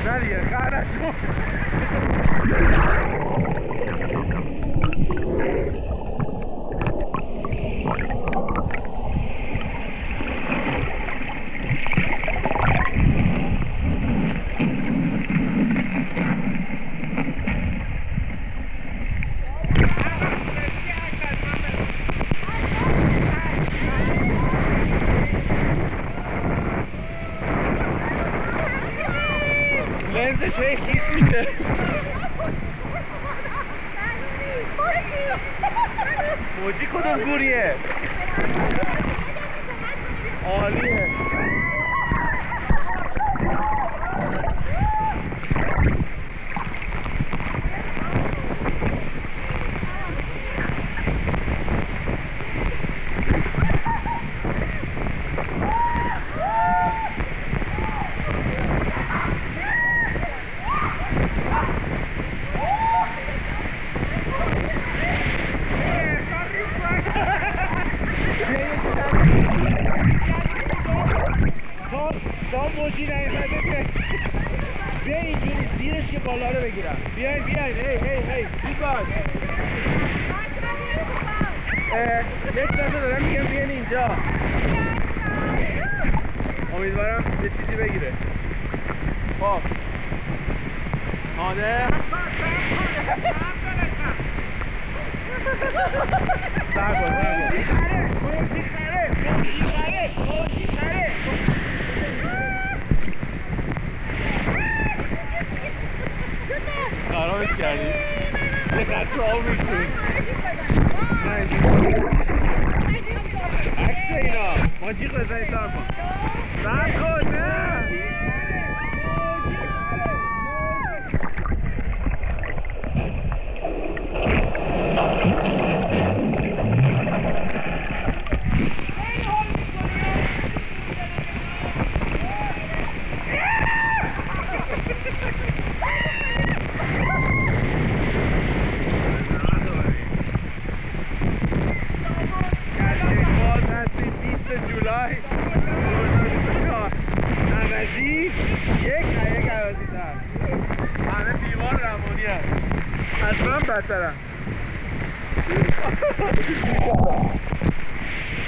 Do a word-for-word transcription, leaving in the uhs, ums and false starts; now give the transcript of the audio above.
نه دیگه خر نشون لنزش هی خیس میشه موجی کدوم گوریه عالیه تا موجی نیمده بیاید بیا اینجوری زیرش یه بالا رو بگیرم بیاید بیاید هی هی هی بیگاد یک دفعه دارم میگم بیاین اینجا امیدوارم یه چیزی بگیره خب آده سر کن سر کن موجی خره موجی خره موجی خره خرابش کردی یه قطر آب میشون عکس اینا ماجیق بزنی سر کن سر کن نه جولای دو هزار و چهار عوضی یک یک عوضی تر همه بیمار روانی هست از من بدترم